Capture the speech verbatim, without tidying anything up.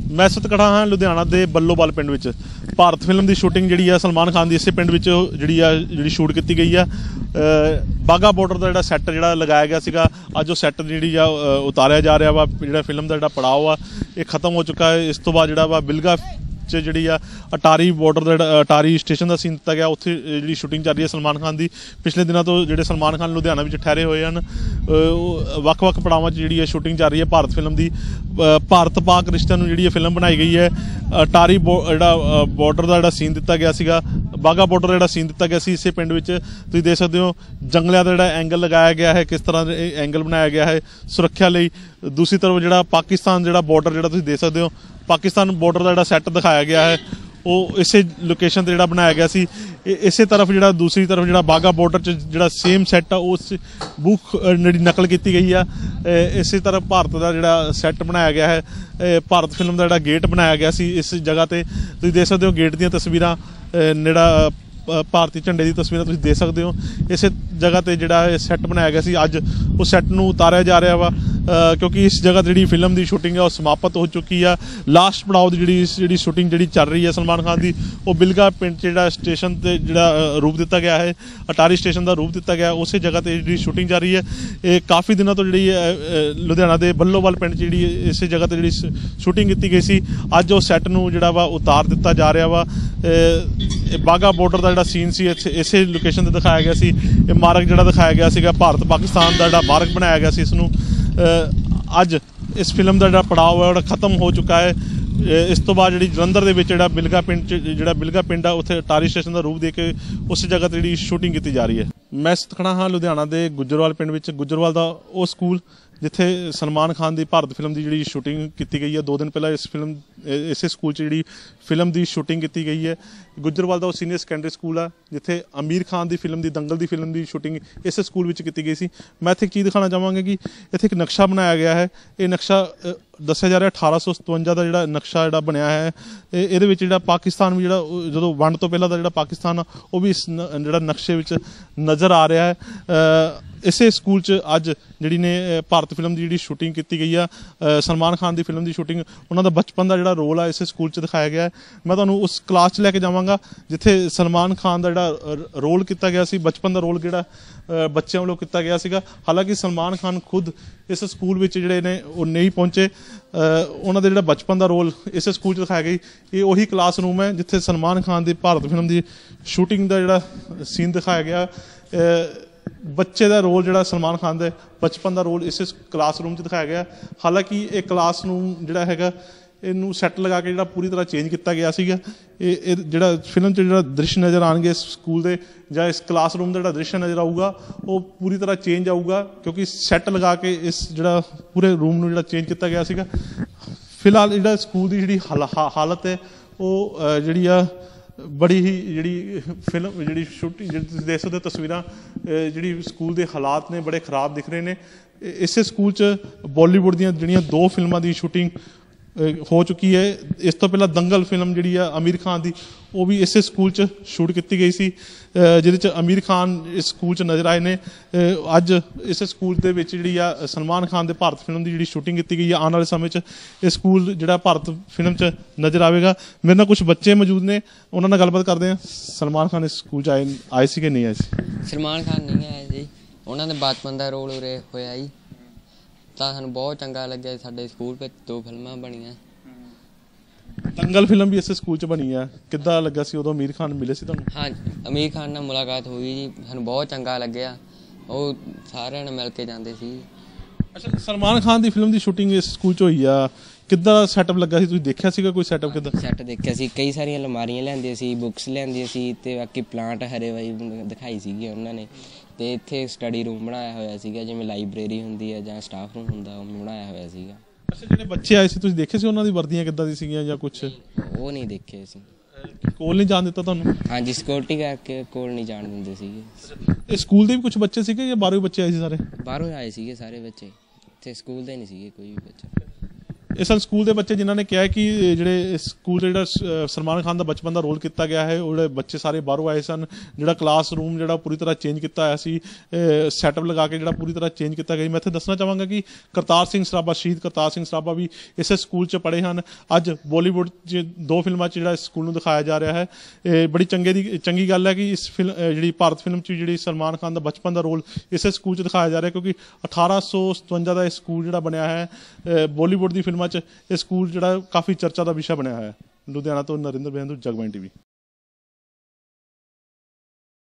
मैं इस वक्त खड़ा हाँ लुधियाना के बल्लोवाल पिंड विच भारत फिल्म की शूटिंग जी है सलमान खान की इस पिंड विच जी शूट की गई है। बाघा बॉर्डर का जो सैट जो लगाया गया सीगा अज वो सैट जी उतारिया जा रहा वा जो फिल्म का जो पड़ाव आ ये खत्म हो चुका है। इस तो बाद जो वा बिलगा जी अटारी बॉर्डर का अटारी स्टेशन का सीन दिता गया उत्थे जी शूटिंग चल रही है सलमान खान की। पिछले दिनों तो जो सलमान खान लुधियाना में ठहरे हुए हैं वक् वक् पड़ावां जी शूटिंग चल रही है भारत फिल्म की। भारत पाक रिश्तिਆਂ ਨੂੰ ਜਿਹੜੀ फिल्म बनाई गई है अटारी ਜਿਹੜਾ बॉर्डर का ਜਿਹੜਾ सीन दिता गया ਸੀਗਾ बाघा बॉर्डर का ਜਿਹੜਾ सीन दिता गया ਸੀ ਇਸੇ ਪਿੰਡ ਵਿੱਚ ਤੁਸੀਂ देख सकते हो जंगलों का ਜਿਹੜਾ एंगल लगाया गया है किस तरह एंगल बनाया गया है सुरक्षा ਲਈ। दूसरी तरफ ਜਿਹੜਾ पाकिस्तान ਜਿਹੜਾ बॉर्डर ਜਿਹੜਾ ਤੁਸੀਂ देख सकते हो पाकिस्तान बॉर्डर का जो सैट दिखाया गया है वो इस लोकेशन पर जो बनाया गया सी। इस तरफ जो दूसरी तरफ जो बाघा बॉर्डर जो सेम सैट आ उस बुक नकल की गई है। इस तरफ भारत का जो सैट बनाया गया है भारत फिल्म का जो गेट बनाया गया सी इस जगह पर तुम देख सकते हो गेट दी तस्वीर नेड़ा भारतीय झंडे की तस्वीर तुम देख सकते हो। इस जगह पर जो सैट बनाया गया सी अज उस सैट में उतारिया जा रहा वा क्योंकि इस जगह जी फिल्म की शूटिंग है वह समाप्त हो चुकी है। लास्ट पड़ाव की जी शूटिंग जी चल रही है सलमान खान की वो बिलगा पिंड जो स्टेशन से जो रूप दिता गया है अटारी स्टेशन का रूप दिता गया उस जगह पर जी शूटिंग चल रही है। ये काफ़ी दिनों तो जी लुधियाना के बल्लोवाल पिंड जी इस जगह पर जी शूटिंग की गई सी अज वो सैट में जो वा उतार दिता जा रहा वा। बाघा बॉर्डर का जो सीन से इस लोकेशन पर दिखाया गया सी मार्ग जो दिखाया गया सीगा भारत पाकिस्तान का जो मार्ग बनाया गया सी इसनूं अज इस फिल्म का जो पड़ाव है वो खत्म हो चुका है। इस तो बाद जी जलंधर के जो बिलगा पिंड जो बिलगा पिंड आ उत्थे अटारी स्टेशन का रूप दे के उस जगह पर जी शूटिंग की जा रही है। मैं खड़ा हाँ लुधियाना के गुजरवाल पिंड विच गुजरवाल का वो स्कूल जिथे सलमान खान की भारत फिल्म की जी शूटिंग की गई है। दो दिन पहला इस फिल्म इस स्कूल जी फिल्म की शूटिंग की गई है। गुजरवाल का वो सीनियर सैकेंडरी स्कूल है जिथे आमिर खान की फिल्म की दंगल की फिल्म की शूटिंग इस स्कूल में की गई सी। मैं इत्थे एक चीज़ दिखाना चाहवांगा कि इत्थे एक नक्शा बनाया गया है। ये नक्शा दस्या जा रहा अठारह सौ सतवंजा का जो नक्शा जो बनया है ये जो पाकिस्तान भी जो जो वंड तो पहला का जो पाकिस्तान आ वो भी इस जो नक्शे में नज़र आ रहा है। इस स्कूल अज जी ने भारत फिल्म की जी शूटिंग की गई है सलमान खान की फिल्म की शूटिंग उन्होंने बचपन का जो रोल है इस स्कूल दिखाया गया है। मैं तुम्हें उस क्लास च लैके जावांगा जिथे सलमान खान का जो रोल किया गया सी बचपन का रोल जो बच्चों वालों किया गया सीगा। हालांकि सलमान खान खुद इस स्कूल में जोड़े ने वो नहीं पहुँचे उन्होंने जो बचपन का रोल इस स्कूल दिखाया गई ये उही क्लास रूम है जिथे सलमान खान की भारत फिल्म की शूटिंग का जो सीन दिखाया गया बच्चे का रोल जो सलमान खान के बचपन का रोल इस क्लास रूम दिखाया गया। हालांकि ये क्लास रूम जोड़ा है इनू सैट लगा के जो पूरी तरह चेंज किया गया सीगा। ये जो फिल्म जो दृश्य नज़र आएंगे स्कूल के या इस क्लास रूम का जो दृश्य नज़र आऊगा वो पूरी तरह चेंज आऊगा क्योंकि सैट लगा के इस जो पूरे रूम में जो चेंज किया गया सीगा। फिलहाल जो स्कूल की जी हालत है वो जी बड़ी ही जी फिल्म जी शूटिंग जी देख सकते तस्वीर जी स्कूल के हालात ने बड़े खराब दिख रहे हैं। इस स्कूल बॉलीवुड दी जिहड़ियां दो फिल्मों की शूटिंग हो चुकी है। इस तो पहला दंगल फिल्म जी आमिर खान की वो भी इस स्कूल शूट की गई सी जिहदे आमिर खान इस स्कूल नज़र आए ने। अज इस स्कूल के जी सलमान खान के भारत फिल्म की जी शूटिंग की गई है। आने वाले समय इस स्कूल जो भारत फिल्म च नज़र आएगा। मेरे नाल कुछ बच्चे मौजूद ने उन्होंने गलबात करते हैं। सलमान खान इस स्कूल आए आए सी कि नहीं आए सी? सलमान खान नहीं आए जी उन्होंने बचपन का रोल उरे होया जी ਤਾਂ ਸਾਨੂੰ बहुत चंगा लगे साडे स्कूल ਵਿੱਚ दो फिल्मां ਬਣੀਆਂ। दंगल फिल्म भी इस स्कूल च बनी है किद्दां लगा सी उदों आमिर खान मिले सी तुहानूं? हाँ आमिर खान नाल मुलाकात हुई जी सानूं बहुत चंगा लग्या वो सारिਆਂ ਨਾਲ मिल के जांदे सी। अच्छा सलमान खान की फिल्म की शूटिंग इस स्कूल च होई आ किद्दां सैटअप लगा सी तुसीं देखिया सीगा कोई सैटअप किद्दां? सैट देखिया सी कई सारियां अलमारियां लिआंदियां सी बुक्स लिआंदियां सी ते बाकी प्लांट हरे भरे दिखाई सीगी उन्होंने ने ਤੇ ਇੱਥੇ ਸਟੱਡੀ ਰੂਮ ਬਣਾਇਆ ਹੋਇਆ ਸੀਗਾ ਜਿਵੇਂ ਲਾਇਬ੍ਰੇਰੀ ਹੁੰਦੀ ਹੈ ਜਾਂ ਸਟਾਫ ਰੂਮ ਹੁੰਦਾ ਉਹ ਬਣਾਇਆ ਹੋਇਆ ਸੀਗਾ। ਅੱਛਾ ਜਿਹੜੇ ਬੱਚੇ ਆਏ ਸੀ ਤੁਸੀਂ ਦੇਖੇ ਸੀ ਉਹਨਾਂ ਦੀ ਵਰਦੀਆਂ ਕਿੱਦਾਂ ਦੀ ਸੀਗੀਆਂ ਜਾਂ ਕੁਝ? ਉਹ ਨਹੀਂ ਦੇਖੇ ਸੀ। ਕੋਲ ਨਹੀਂ ਜਾਣ ਦਿੱਤਾ ਤੁਹਾਨੂੰ? ਹਾਂਜੀ ਸਿਕਿਉਰਿਟੀ ਕਰਕੇ ਕੋਲ ਨਹੀਂ ਜਾਣ ਦਿੰਦੇ ਸੀਗੇ। ਇਹ ਸਕੂਲ ਦੇ ਵੀ ਕੁਝ ਬੱਚੇ ਸੀਗੇ ਜਾਂ ਬਾਹਰੋਂ ਬੱਚੇ ਆਏ ਸੀ ਸਾਰੇ? ਬਾਹਰੋਂ ਆਏ ਸੀਗੇ ਸਾਰੇ ਬੱਚੇ ਇੱਥੇ ਸਕੂਲ ਦੇ ਨਹੀਂ ਸੀਗੇ ਕੋਈ ਵੀ ਬੱਚਾ। ਇਹ ਸਨ ਸਕੂਲ ਦੇ ਬੱਚੇ ਜਿਨ੍ਹਾਂ ਨੇ ਕਿਹਾ ਕਿ ਜਿਹੜੇ ਸਕੂਲ ਜਿਹੜਾ ਸਲਮਾਨ ਖਾਨ ਦਾ ਬਚਪਨ ਦਾ ਰੋਲ ਕੀਤਾ ਗਿਆ ਹੈ, ਉਹ ਜਿਹੜੇ ਬੱਚੇ ਸਾਰੇ ਬਾਹਰੋਂ ਆਏ ਸਨ। ਜਿਹੜਾ ਕਲਾਸ ਰੂਮ ਜਿਹੜਾ ਪੂਰੀ ਤਰ੍ਹਾਂ ਚੇਂਜ ਕੀਤਾ ਹੋਇਆ ਸੀ, ਸੈਟਅਪ ਲਗਾ ਕੇ ਜਿਹੜਾ ਪੂਰੀ ਤਰ੍ਹਾਂ ਚੇਂਜ ਕੀਤਾ ਗਿਆ। ਮੈਂ ਇੱਥੇ ਦੱਸਣਾ ਚਾਹਾਂਗਾ ਕਿ ਕਰਤਾਰ ਸਿੰਘ ਸਰਾਭਾ, ਸ਼ਹੀਦ ਕਰਤਾਰ ਸਿੰਘ ਸਰਾਭਾ ਵੀ ਇਸੇ ਸਕੂਲ 'ਚ ਪੜ੍ਹੇ ਹਨ। ਅੱਜ ਬਾਲੀਵੁੱਡ 'ਚ ਦੋ ਫਿਲਮਾਂ 'ਚ ਜਿਹੜਾ ਇਸ ਸਕੂਲ ਨੂੰ ਦਿਖਾਇਆ ਜਾ ਰਿਹਾ ਹੈ। ਇਹ ਬੜੀ ਚੰਗੇ ਦੀ ਚੰਗੀ ਗੱਲ ਹੈ ਕਿ ਇਸ ਫਿਲਮ ਜਿਹੜੀ ਭਾਰਤ ਫਿਲਮ 'ਚ ਜਿਹੜੀ ਸਲਮਾਨ ਖਾਨ ਦਾ ਬਚਪਨ ਦਾ ਰੋਲ ਇਸੇ ਸਕੂਲ 'ਚ ਦਿਖਾਇਆ ਜਾ ਰਿਹਾ, ਕਿਉਂਕਿ ਅਠਾਰਾਂ ਸੌ ਸਤਵੰਜਾ ਦਾ ਇਹ ਸਕੂਲ ਜਿਹੜਾ ਬਣਿਆ ਹੈ। ਬਾਲੀਵੁੱਡ ਦੀ ਫਿਲਮਾਂ 'ਚ ਇਹ ਸਕੂਲ ਜਿਹੜਾ ਕਾਫੀ ਚਰਚਾ ਦਾ ਵਿਸ਼ਾ ਬਣਿਆ ਹੈ। ਲੁਧਿਆਣਾ ਤੋਂ ਨਰਿੰਦਰ ਬੇਂਦੂ, ਜਗਬਾਣੀ ਟੀਵੀ।